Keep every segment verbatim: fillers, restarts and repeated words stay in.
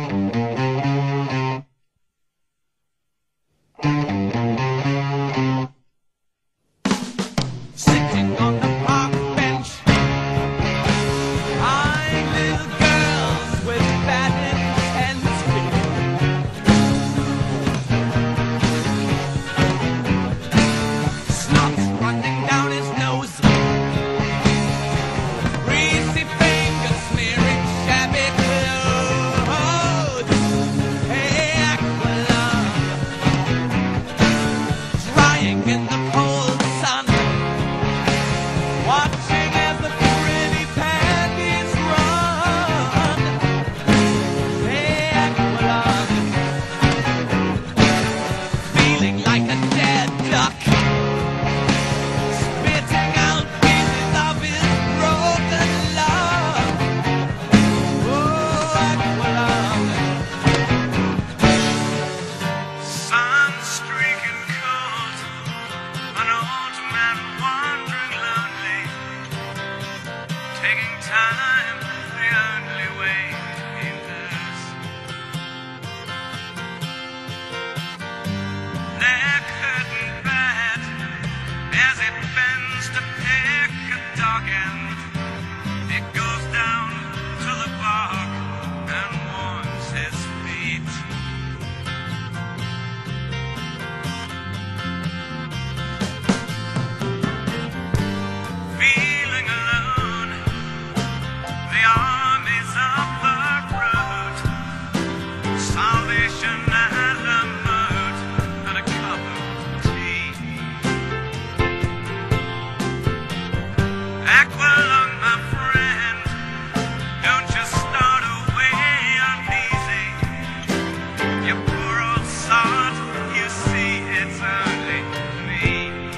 Aqualung, my friend, don't just start away uneasy. You poor old sod, you see it's only me.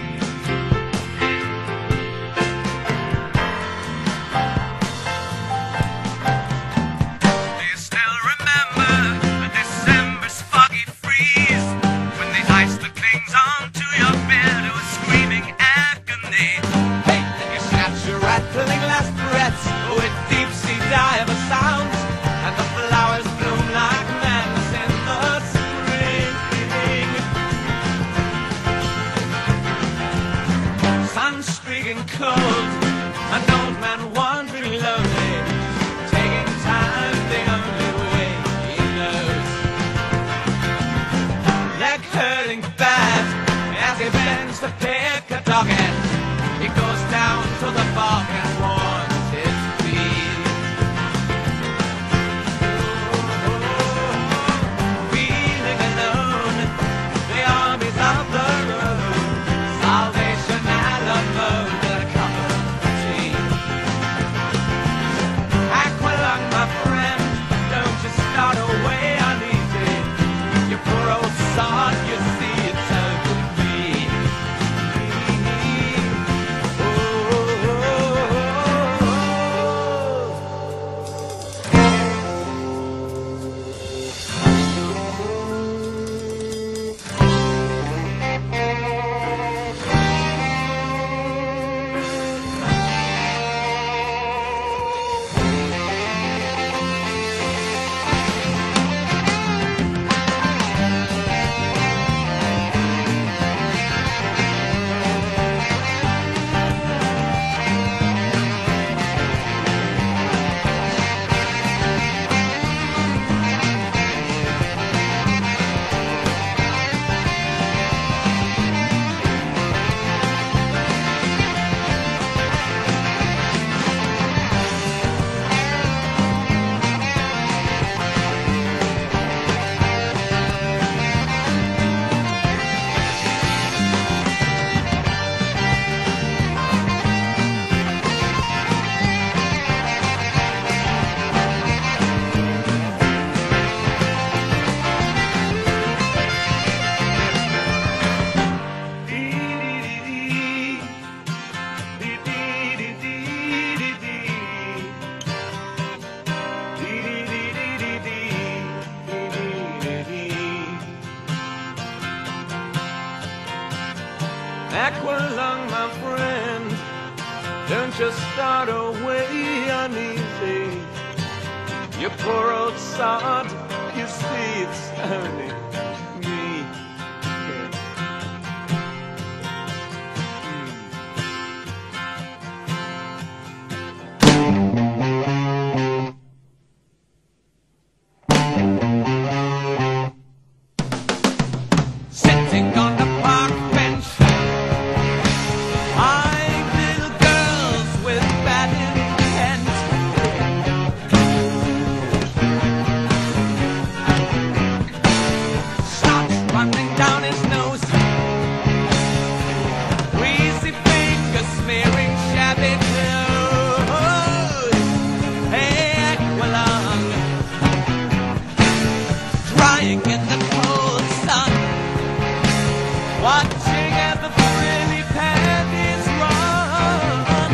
Do you still remember a December's foggy freeze, when the ice that clings onto your bed was screaming agony? Rattling last breaths with deep-sea diver sounds, and the flowers bloom like madness in the spring. Sun streaking cold, an old man wandering lonely, taking time the only way he knows. Leg hurting bad as he bends to pick a dog end. He goes down to the park and warms his feet. Feeling alone, the armies of the road, salvation at a mode, a cup of tea. Aqualung, my friend, don't you start away uneasy. You poor old sod, you see it's over me. Aqualung, my friend, don't just start away uneasy. You poor old sod, you see it's only me. Sitting on the park bench, eyeing little girls with bad intent. Snot running down his nose, greasy fingers smearing shabby clothes. Hey, Aqualung, drying in the cold sun, watching as the frilly panties run.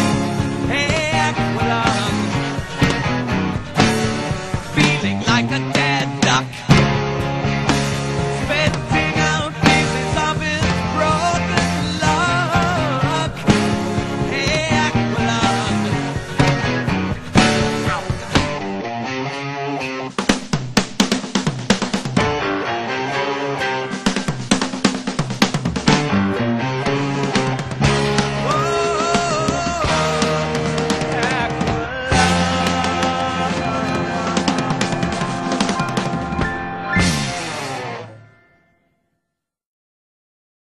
Hey, Aqualung, feeling like a